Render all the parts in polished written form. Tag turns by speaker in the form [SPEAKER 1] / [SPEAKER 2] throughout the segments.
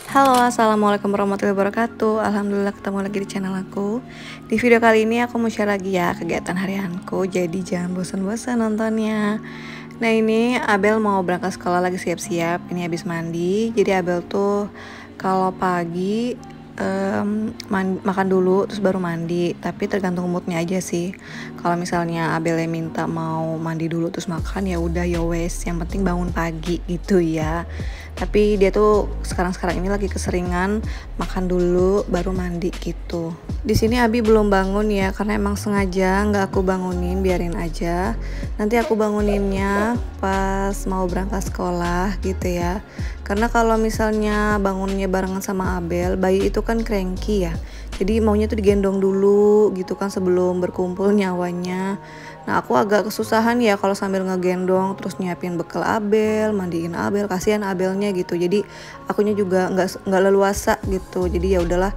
[SPEAKER 1] Halo, assalamualaikum warahmatullahi wabarakatuh. Alhamdulillah ketemu lagi di channel aku. Di video kali ini aku mau share lagi ya kegiatan harianku. Jadi jangan bosan-bosan nontonnya. Nah ini Abel mau berangkat sekolah, lagi siap-siap. Ini habis mandi. Jadi Abel tuh kalau pagi makan dulu terus baru mandi, tapi tergantung moodnya aja sih. Kalau misalnya Abel yang minta mau mandi dulu terus makan, ya udah ya wes, yang penting bangun pagi gitu ya. Tapi dia tuh sekarang ini lagi keseringan makan dulu baru mandi gitu. Di sini Abi belum bangun ya, karena emang sengaja nggak aku bangunin, biarin aja. Nanti aku banguninnya pas mau berangkat sekolah gitu ya. Karena kalau misalnya bangunnya barengan sama Abel, bayi itu kan cranky ya. Jadi maunya tuh digendong dulu gitu kan sebelum berkumpul nyawanya. Nah aku agak kesusahan ya kalau sambil ngegendong terus nyiapin bekal Abel, mandiin Abel, kasihan Abelnya gitu. Jadi akunya juga nggak leluasa gitu. Jadi ya udahlah,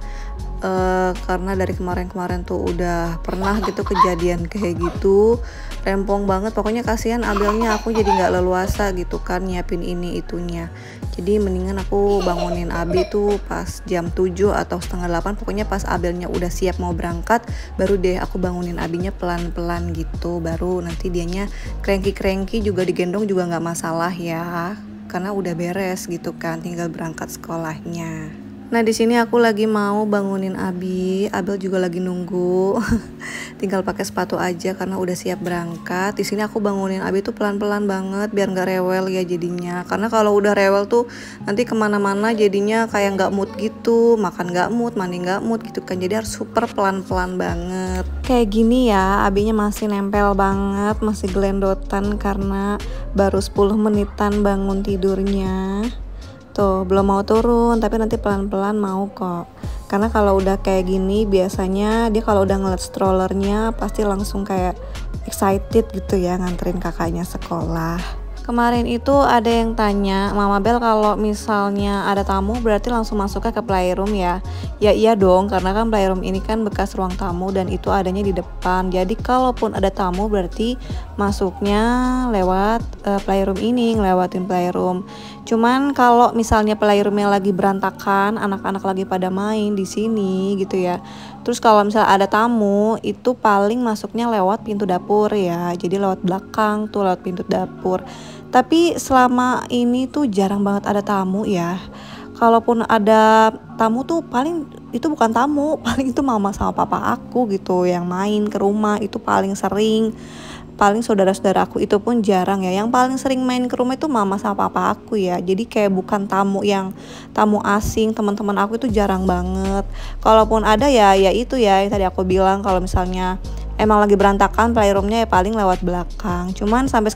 [SPEAKER 1] karena dari kemarin tuh udah pernah gitu kejadian kayak gitu, rempong banget. Pokoknya kasihan Abelnya, aku jadi nggak leluasa gitu kan nyiapin ini itunya. Jadi mendingan aku bangunin Abi tuh pas jam 7 atau setengah 8. Pokoknya pas Abelnya udah siap mau berangkat, baru deh aku bangunin Abinya pelan-pelan gitu. Baru nanti dianya cranky juga digendong juga nggak masalah ya, karena udah beres gitu kan, tinggal berangkat sekolahnya. Nah di sini aku lagi mau bangunin Abi, Abel juga lagi nunggu. Tinggal pakai sepatu aja karena udah siap berangkat. Di sini aku bangunin Abi tuh pelan-pelan banget biar nggak rewel ya jadinya. Karena kalau udah rewel tuh nanti kemana-mana jadinya kayak nggak mood gitu, makan nggak mood, mandi nggak mood gitu kan. Jadi harus super pelan-pelan banget. Kayak gini ya, Abinya masih nempel banget, masih gelendotan karena baru 10 menitan bangun tidurnya. Tuh belum mau turun, tapi nanti pelan-pelan mau kok. Karena kalau udah kayak gini biasanya dia kalau udah ngeliat strollernya pasti langsung kayak excited gitu ya nganterin kakaknya sekolah. Kemarin itu ada yang tanya, Mama Bel kalau misalnya ada tamu berarti langsung masuknya ke playroom ya? Ya iya dong, karena kan playroom ini kan bekas ruang tamu dan itu adanya di depan. Jadi kalaupun ada tamu berarti masuknya lewat playroom ini, ngelewatin playroom. Cuman kalau misalnya playroomnya lagi berantakan, anak-anak lagi pada main di sini gitu ya. Terus kalau misalnya ada tamu, itu paling masuknya lewat pintu dapur ya. Jadi lewat belakang tuh, lewat pintu dapur. Tapi selama ini tuh jarang banget ada tamu ya. Kalaupun ada tamu tuh paling itu bukan tamu, paling itu mama sama papa aku gitu yang main ke rumah, itu paling sering. Paling saudara-saudara aku itu pun jarang ya. Yang paling sering main ke rumah itu mama sama papa aku ya. Jadi kayak bukan tamu yang tamu asing, teman-teman aku itu jarang banget. Kalaupun ada ya itu ya yang tadi aku bilang, kalau misalnya emang lagi berantakan playroomnya ya paling lewat belakang. Cuman sampai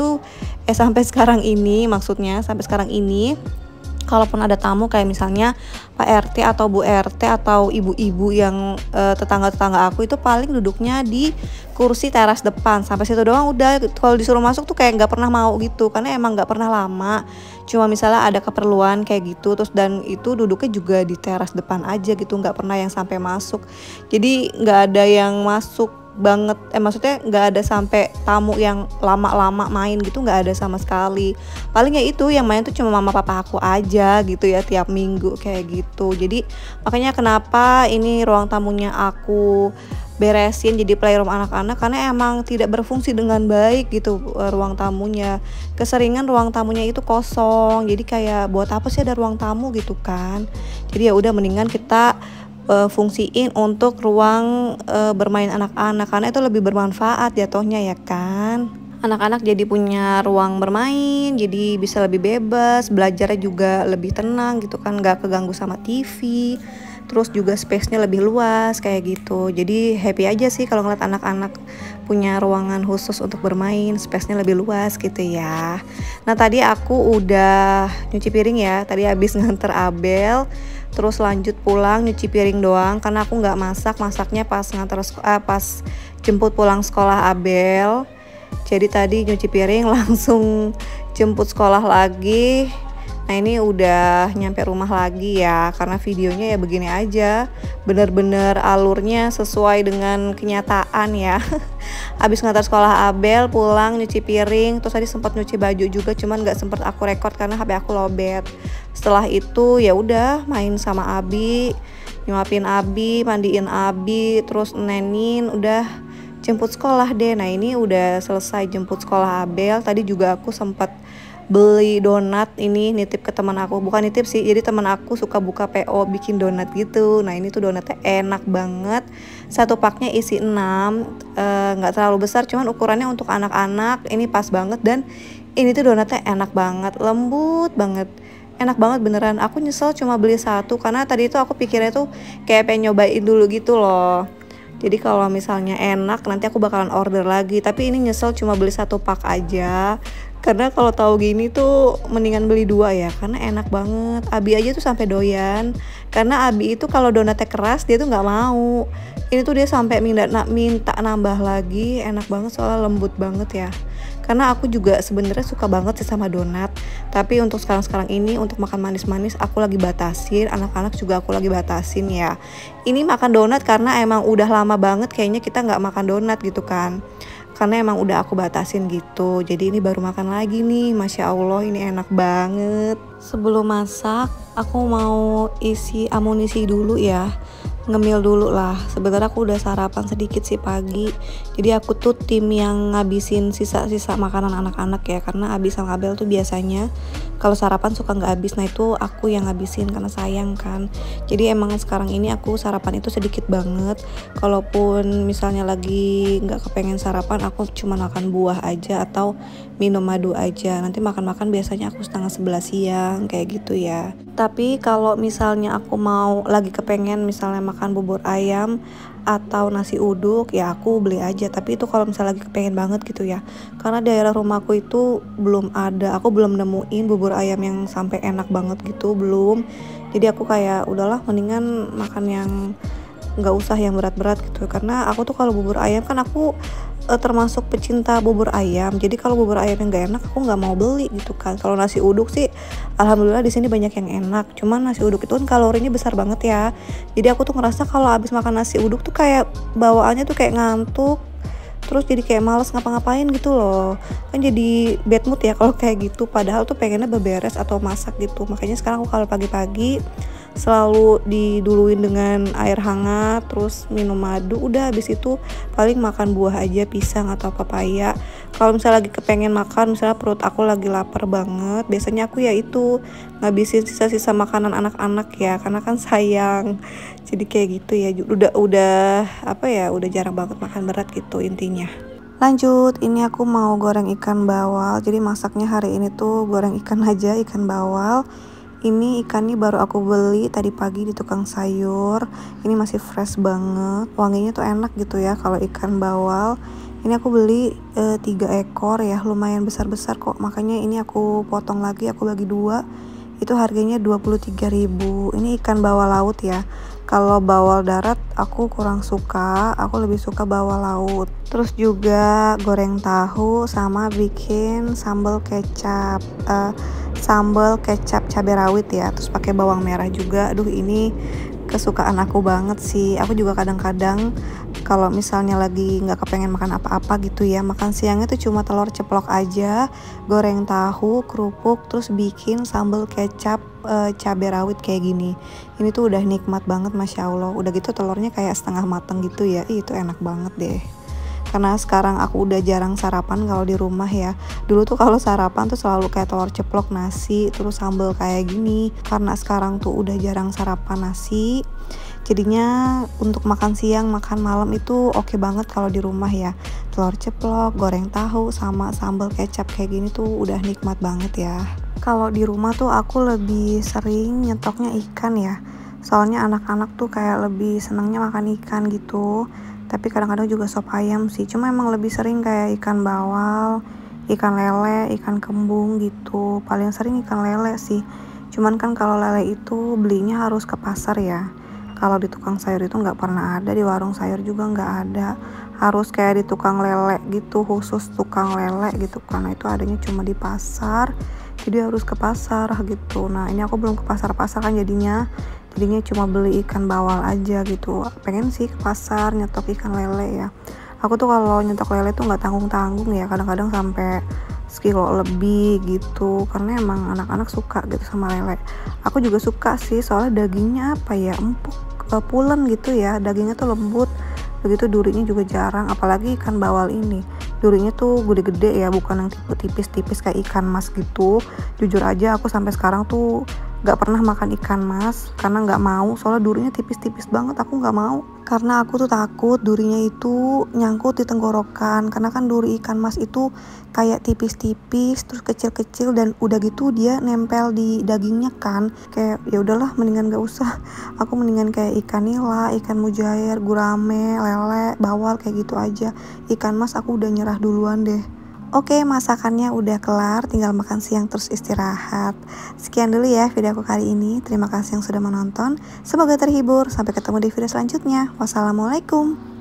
[SPEAKER 1] sekarang ini maksudnya sampai sekarang ini kalaupun ada tamu kayak misalnya Pak RT atau Bu RT atau ibu-ibu yang tetangga-tetangga aku itu paling duduknya di kursi teras depan, sampai situ doang udah. Kalau disuruh masuk tuh kayak nggak pernah mau gitu, karena emang nggak pernah lama. Cuma misalnya ada keperluan kayak gitu, terus dan itu duduknya juga di teras depan aja gitu, nggak pernah yang sampai masuk. Jadi nggak ada yang masuk banget, maksudnya nggak ada sampai tamu yang lama-lama main gitu, nggak ada sama sekali. Paling ya itu yang main tuh cuma mama papa aku aja gitu ya, tiap minggu kayak gitu. Jadi makanya kenapa ini ruang tamunya aku beresin jadi playroom anak-anak, karena emang tidak berfungsi dengan baik gitu ruang tamunya. Keseringan ruang tamunya itu kosong, jadi kayak buat apa sih ada ruang tamu gitu kan. Jadi ya udah mendingan kita fungsiin untuk ruang bermain anak-anak, karena itu lebih bermanfaat jatuhnya ya kan. Anak-anak jadi punya ruang bermain, jadi bisa lebih bebas, belajarnya juga lebih tenang gitu kan, gak keganggu sama TV. Terus juga space-nya lebih luas kayak gitu. Jadi happy aja sih kalau ngeliat anak-anak punya ruangan khusus untuk bermain, space-nya lebih luas gitu ya. Nah tadi aku udah nyuci piring ya, tadi habis nganter Abel. Terus lanjut pulang nyuci piring doang karena aku nggak masaknya pas pas jemput pulang sekolah Abel. Jadi tadi nyuci piring langsung jemput sekolah lagi. Nah ini udah nyampe rumah lagi ya, karena videonya ya begini aja, bener-bener alurnya sesuai dengan kenyataan ya. Abis ngantar sekolah Abel, pulang nyuci piring, terus tadi sempat nyuci baju juga, cuman nggak sempet aku rekord karena HP aku lowbat. Setelah itu ya udah main sama Abi, nyuapin Abi, mandiin Abi, terus nenin, udah jemput sekolah deh. Nah ini udah selesai jemput sekolah Abel. Tadi juga aku sempat beli donat, ini nitip ke teman aku, bukan nitip sih, jadi teman aku suka buka PO bikin donat gitu. Nah ini tuh donatnya enak banget, satu paknya isi 6, nggak terlalu besar, cuman ukurannya untuk anak-anak ini pas banget. Dan ini tuh donatnya enak banget, lembut banget, enak banget beneran. Aku nyesel cuma beli satu karena tadi itu aku pikirnya tuh kayak pengen nyobain dulu gitu loh. Jadi kalau misalnya enak nanti aku bakalan order lagi, tapi ini nyesel cuma beli satu pak aja. Karena kalau tahu gini tuh mendingan beli dua ya, karena enak banget. Abi aja tuh sampai doyan. Karena Abi itu kalau donatnya keras dia tuh nggak mau. Ini tuh dia sampai minta nambah lagi. Enak banget soalnya lembut banget ya. Karena aku juga sebenarnya suka banget sih sama donat. Tapi untuk sekarang ini untuk makan manis-manis aku lagi batasin. Anak-anak juga aku lagi batasin ya. Ini makan donat karena emang udah lama banget kayaknya kita nggak makan donat gitu kan. Karena emang udah aku batasin gitu. Jadi ini baru makan lagi nih. Masya Allah ini enak banget. Sebelum masak aku mau isi amunisi dulu ya, ngemil dulu lah. Sebenarnya aku udah sarapan sedikit sih pagi. Jadi aku tuh tim yang ngabisin sisa-sisa makanan anak-anak ya, karena Abi sama Abel tuh biasanya kalau sarapan suka nggak habis. Nah itu aku yang ngabisin karena sayang kan. Jadi emang sekarang ini aku sarapan itu sedikit banget. Kalaupun misalnya lagi nggak kepengen sarapan, aku cuma makan buah aja atau minum madu aja. Nanti makan-makan biasanya aku setengah 11 siang kayak gitu ya. Tapi kalau misalnya aku mau lagi kepengen misalnya makan bubur ayam atau nasi uduk ya aku beli aja. Tapi itu kalau misalnya lagi kepengen banget gitu ya, karena daerah rumahku itu belum ada, aku belum nemuin bubur ayam yang sampai enak banget gitu, belum. Jadi aku kayak udahlah mendingan makan yang nggak usah yang berat-berat gitu. Karena aku tuh kalau bubur ayam kan aku termasuk pecinta bubur ayam. Jadi kalau bubur ayam yang nggak enak aku nggak mau beli gitu kan. Kalau nasi uduk sih alhamdulillah di sini banyak yang enak. Cuman nasi uduk itu kan kalorinya besar banget ya. Jadi aku tuh ngerasa kalau habis makan nasi uduk tuh kayak bawaannya tuh kayak ngantuk. Terus jadi kayak males ngapa-ngapain gitu loh. Kan jadi bad mood ya kalau kayak gitu. Padahal tuh pengennya beberes atau masak gitu. Makanya sekarang aku kalau pagi-pagi selalu diduluin dengan air hangat, terus minum madu, udah habis itu paling makan buah aja, pisang atau pepaya. Kalau misalnya lagi kepengen makan, misalnya perut aku lagi lapar banget, biasanya aku ya itu ngabisin sisa-sisa makanan anak-anak ya, karena kan sayang. Jadi kayak gitu ya, udah apa ya, udah jarang banget makan berat gitu intinya. Lanjut, ini aku mau goreng ikan bawal. Jadi masaknya hari ini tuh goreng ikan aja, ikan bawal. Ini ikannya baru aku beli tadi pagi di tukang sayur. Ini masih fresh banget, wanginya tuh enak gitu ya kalau ikan bawal. Ini aku beli 3 ekor ya, lumayan besar-besar kok. Makanya ini aku potong lagi, aku bagi 2. Itu harganya 23.000. Ini ikan bawal laut ya. Kalau bawal darat aku kurang suka, aku lebih suka bawal laut. Terus juga goreng tahu sama bikin sambal kecap. Sambal kecap cabai rawit ya, terus pakai bawang merah juga. Aduh ini kesukaan aku banget sih. Aku juga kadang-kadang kalau misalnya lagi nggak kepengen makan apa-apa gitu ya, makan siangnya tuh cuma telur ceplok aja, goreng tahu, kerupuk, terus bikin sambal kecap cabai rawit kayak gini. Ini tuh udah nikmat banget, masya Allah. Udah gitu telurnya kayak setengah mateng gitu ya. Itu enak banget deh. Karena sekarang aku udah jarang sarapan kalau di rumah ya. Dulu tuh kalau sarapan tuh selalu kayak telur ceplok, nasi, terus sambal kayak gini. Karena sekarang tuh udah jarang sarapan nasi, jadinya untuk makan siang, makan malam itu oke banget kalau di rumah ya. Telur ceplok, goreng tahu, sama sambal kecap kayak gini tuh udah nikmat banget ya. Kalau di rumah tuh aku lebih sering nyetoknya ikan ya. Soalnya anak-anak tuh kayak lebih senangnya makan ikan gitu. Tapi kadang-kadang juga sop ayam sih. Cuma emang lebih sering kayak ikan bawal, ikan lele, ikan kembung gitu. Paling sering ikan lele sih. Cuman kan kalau lele itu belinya harus ke pasar ya. Kalau di tukang sayur itu nggak pernah ada, di warung sayur juga nggak ada. harus kayak di tukang lele gitu, khusus tukang lele gitu, karena itu adanya cuma di pasar, jadi harus ke pasar gitu. Nah ini aku belum ke pasar-pasar kan, jadinya cuma beli ikan bawal aja gitu. Pengen sih ke pasar nyetok ikan lele ya. Aku tuh kalau nyetok lele tuh nggak tanggung-tanggung ya, kadang-kadang sampai sekilo lebih gitu, karena emang anak-anak suka gitu sama lele. Aku juga suka sih, soalnya dagingnya apa ya, empuk, pulen gitu ya, dagingnya tuh lembut, begitu durinya juga jarang, apalagi ikan bawal ini durinya tuh gede-gede ya, bukan yang tipe tipis-tipis kayak ikan mas gitu. Jujur aja aku sampai sekarang tuh gak pernah makan ikan mas karena nggak mau, soalnya durinya tipis-tipis banget, aku nggak mau karena aku tuh takut durinya itu nyangkut di tenggorokan, karena kan duri ikan mas itu kayak tipis-tipis terus kecil-kecil dan udah gitu dia nempel di dagingnya kan, kayak ya udahlah mendingan gak usah. Aku mendingan kayak ikan nila, ikan mujair, gurame, lele, bawal kayak gitu aja. Ikan mas aku udah nyerah duluan deh. Oke, masakannya udah kelar, tinggal makan siang terus istirahat. Sekian dulu ya video aku kali ini. Terima kasih yang sudah menonton. Semoga terhibur. Sampai ketemu di video selanjutnya. Wassalamualaikum.